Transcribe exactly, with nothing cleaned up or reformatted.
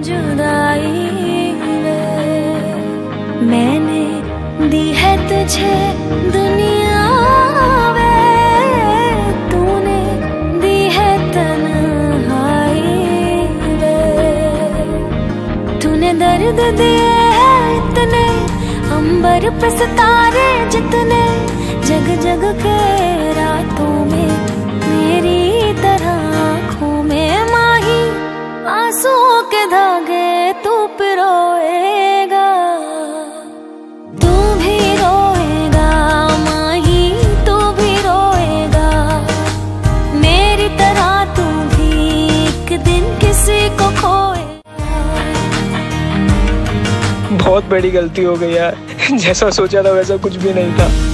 जुदाई वे मैंने दी है तुझे दुनिया वे तूने दी है तन्हाई वे तूने दर्द दिए है इतने अंबर पे सितारे जितने जग जग के रातों में मेरी तरह आँखों में माही आंसुओं के धागे तू पिरोएगा तू भी रोएगा माही तू भी रोएगा मेरी तरह तू भी एक दिन किसी को खोएगा। बहुत बड़ी गलती हो गई यार, जैसा सोचा था वैसा कुछ भी नहीं था।